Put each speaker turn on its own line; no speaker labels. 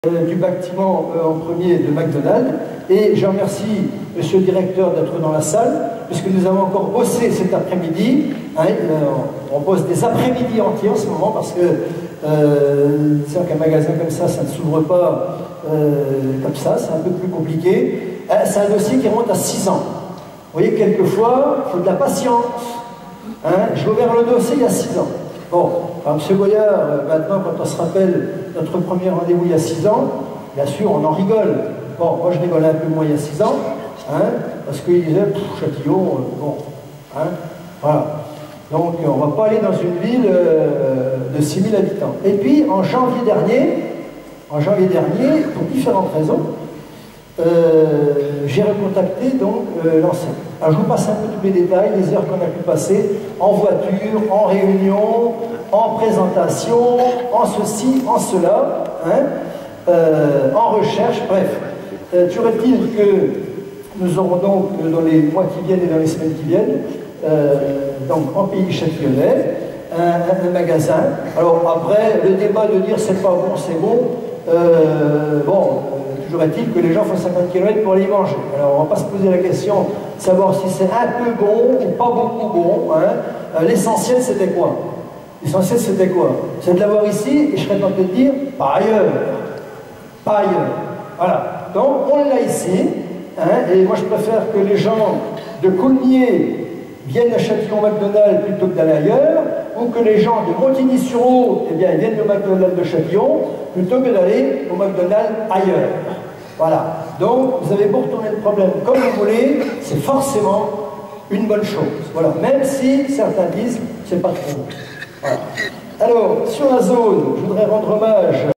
Du bâtiment en premier de McDonald's, et je remercie monsieur le directeur d'être dans la salle, puisque nous avons encore bossé cet après-midi. On bosse des après-midi entiers en ce moment, parce que c'est vrai qu'un magasin comme ça ne s'ouvre pas comme ça, c'est un peu plus compliqué. C'est un dossier qui remonte à 6 ans. Vous voyez, quelquefois, il faut de la patience. J'ai ouvert le dossier il y a 6 ans. Bon, alors, M. Boyard, maintenant, quand on se rappelle notre premier rendez-vous il y a 6 ans, bien sûr, on en rigole. Bon, moi, je rigolais un peu moins il y a 6 ans, parce qu'il disait, Châtillon, bon, voilà. Donc, on ne va pas aller dans une ville de 6000 habitants. Et puis, en janvier dernier, pour différentes raisons, j'ai recontacté donc l'enseigne. Alors je vous passe un peu tous les détails, les heures qu'on a pu passer en voiture, en réunion, en présentation, en ceci, en cela, en recherche, bref. Toujours est-il que nous aurons donc dans les mois qui viennent et dans les semaines qui viennent, donc en pays châtillonnais, un magasin. Alors après, le débat de dire c'est pas bon, c'est bon, toujours est-il que les gens font 50 km pour aller y manger. Alors on ne va pas se poser la question de savoir si c'est un peu bon ou pas beaucoup bon. L'essentiel c'était quoi? L'essentiel c'était quoi? C'est de l'avoir ici, et je serais tenté de dire pas ailleurs. Pas ailleurs. Voilà. Donc on l'a ici, et moi je préfère que les gens de Coulmiers viennent à Châtillon-McDonald's plutôt que d'aller ailleurs, ou que les gens de Montigny-sur-Aube viennent au McDonald's de Châtillon plutôt que d'aller au McDonald's ailleurs. Voilà. Donc, vous avez beau retourner le problème comme vous voulez, c'est forcément une bonne chose. Voilà. Même si certains disent c'est pas trop. Voilà. Alors, sur la zone, je voudrais rendre hommage